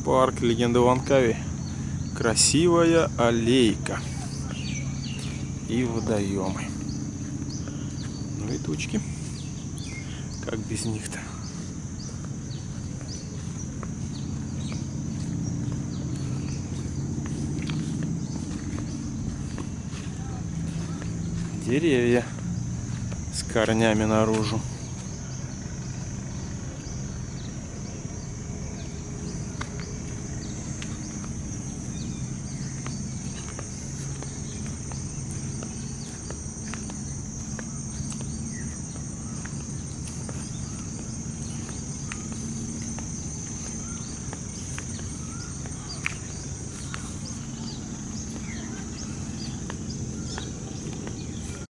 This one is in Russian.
Парк Легенда Ланкави. Красивая аллейка. И водоемы. Ну и тучки. Как без них-то? Деревья с корнями наружу.